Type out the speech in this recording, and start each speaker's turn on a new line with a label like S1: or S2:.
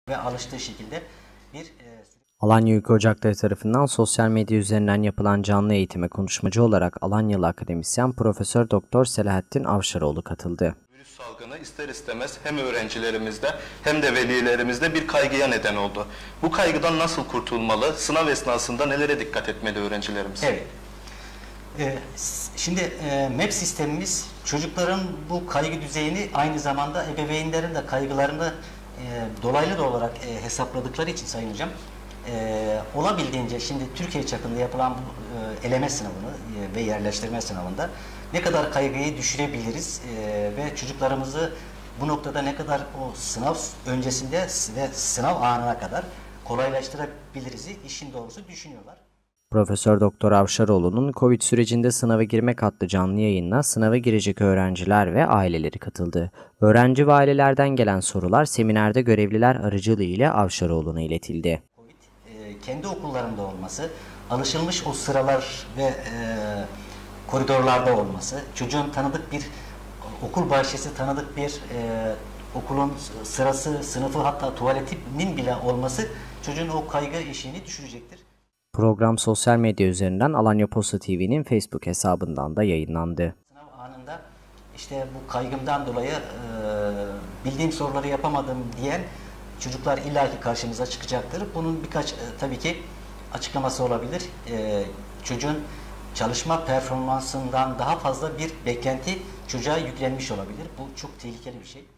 S1: ve alıştığı şekilde bir
S2: Alanya Ülke Ocakları tarafından sosyal medya üzerinden yapılan canlı eğitime konuşmacı olarak Alanyalı akademisyen Profesör Doktor Selahattin Avşaroğlu katıldı.
S3: Virüs salgını ister istemez hem öğrencilerimizde hem de velilerimizde bir kaygıya neden oldu. Bu kaygıdan nasıl kurtulmalı? Sınav esnasında nelere dikkat etmeli öğrencilerimiz?
S1: Evet. Şimdi MEP sistemimiz çocukların bu kaygı düzeyini aynı zamanda ebeveynlerin de kaygılarını dolaylı da olarak hesapladıkları için Sayın Hocam olabildiğince şimdi Türkiye çapında yapılan bu eleme sınavını ve yerleştirme sınavında ne kadar kaygıyı düşürebiliriz ve çocuklarımızı bu noktada ne kadar o sınav öncesinde ve sınav anına kadar kolaylaştırabiliriz işin doğrusu düşünüyorlar.
S2: Profesör Doktor Avşaroğlu'nun Covid sürecinde sınava girmek adlı canlı yayınına sınava girecek öğrenciler ve aileleri katıldı. Öğrenci ve ailelerden gelen sorular seminerde görevliler aracılığıyla Avşaroğlu'na iletildi.
S1: Kendi okullarında olması, alışılmış o sıralar ve koridorlarda olması, çocuğun tanıdık bir okul bahçesi, tanıdık bir okulun sırası, sınıfı hatta tuvaletinin bile olması çocuğun o kaygı eşiğini düşürecektir.
S2: Program sosyal medya üzerinden Alanya Posta TV'nin Facebook hesabından da yayınlandı.
S1: Sınav anında işte bu kaygımdan dolayı bildiğim soruları yapamadım diyen çocuklar illaki karşımıza çıkacaktır. Bunun birkaç tabii ki açıklaması olabilir. Çocuğun çalışma performansından daha fazla bir beklenti çocuğa yüklenmiş olabilir. Bu çok tehlikeli bir şey.